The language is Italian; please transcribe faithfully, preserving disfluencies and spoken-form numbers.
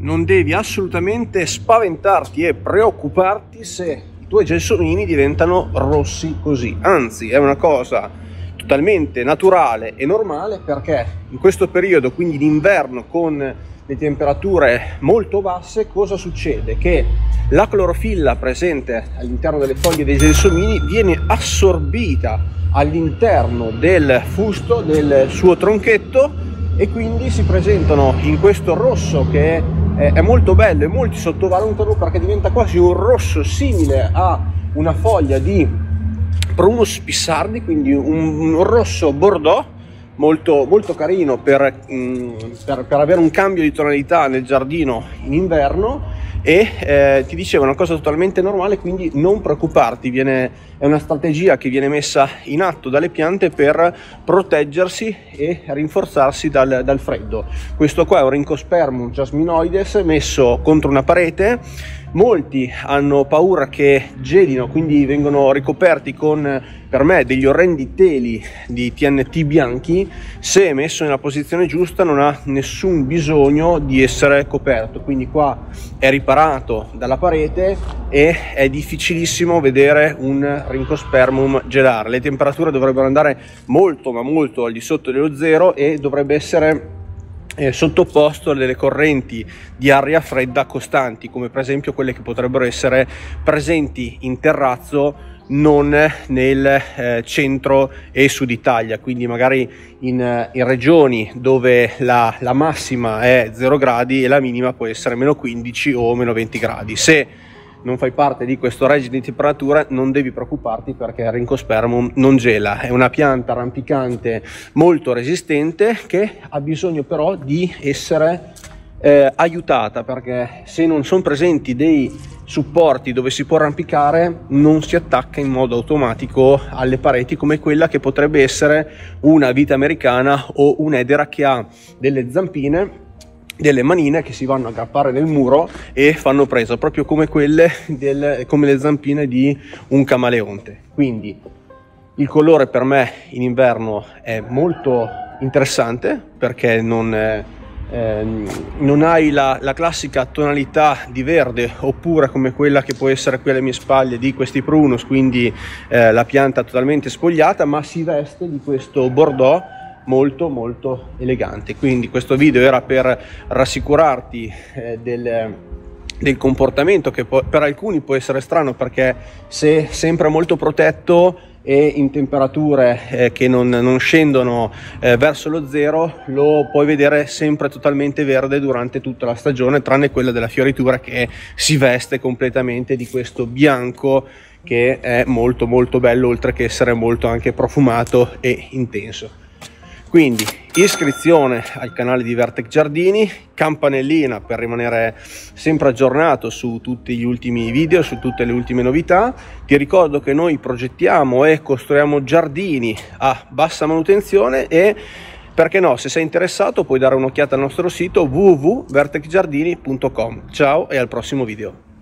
non devi assolutamente spaventarti e preoccuparti se i tuoi gelsomini diventano rossi così, anzi è una cosa totalmente naturale e normale, perché in questo periodo, quindi d'inverno, con le temperature molto basse, cosa succede? Che la clorofilla presente all'interno delle foglie dei gelsomini viene assorbita all'interno del fusto del suo tronchetto e quindi si presentano in questo rosso che è, è molto bello, e molti sottovalutano perché diventa quasi un rosso simile a una foglia di Prunus spissardi, quindi un, un rosso bordeaux molto, molto carino per, per, per avere un cambio di tonalità nel giardino in inverno. E eh, ti dicevo, una cosa totalmente normale, quindi non preoccuparti, viene, è una strategia che viene messa in atto dalle piante per proteggersi e rinforzarsi dal, dal freddo. Questo qua è un Rhynchospermum jasminoides messo contro una parete. Molti hanno paura che gelino, quindi vengono ricoperti con, per me, degli orrendi teli di T N T bianchi. Se messo nella posizione giusta non ha nessun bisogno di essere coperto, quindi qua è riparato dalla parete e è difficilissimo vedere un Rhynchospermum gelare. Le temperature dovrebbero andare molto ma molto al di sotto dello zero e dovrebbe essere Eh, sottoposto a delle correnti di aria fredda costanti, come per esempio quelle che potrebbero essere presenti in terrazzo, non nel eh, centro e sud Italia, quindi magari in, in regioni dove la, la massima è zero gradi e la minima può essere meno quindici o meno venti gradi. Se non fai parte di questo range di temperatura non devi preoccuparti, perché il Rhynchospermum non gela, è una pianta rampicante molto resistente che ha bisogno però di essere eh, aiutata, perché se non sono presenti dei supporti dove si può arrampicare non si attacca in modo automatico alle pareti, come quella che potrebbe essere una vite americana o un'edera che ha delle zampine, delle manine che si vanno a aggrappare nel muro e fanno presa, proprio come quelle del, come le zampine di un camaleonte. Quindi il colore per me in inverno è molto interessante, perché non, eh, non hai la, la classica tonalità di verde oppure come quella che può essere qui alle mie spalle di questi Prunus, quindi eh, la pianta totalmente spogliata, ma si veste di questo bordeaux molto molto elegante. Quindi questo video era per rassicurarti eh, del, del comportamento che può, per alcuni può essere strano, perché se sempre molto protetto e in temperature eh, che non, non scendono eh, verso lo zero, lo puoi vedere sempre totalmente verde durante tutta la stagione, tranne quella della fioritura che si veste completamente di questo bianco che è molto molto bello, oltre che essere molto anche profumato e intenso. Quindi iscrizione al canale di Vertec Giardini, campanellina per rimanere sempre aggiornato su tutti gli ultimi video, su tutte le ultime novità. Ti ricordo che noi progettiamo e costruiamo giardini a bassa manutenzione e, perché no, se sei interessato puoi dare un'occhiata al nostro sito w w w punto vertec giardini punto com. Ciao e al prossimo video.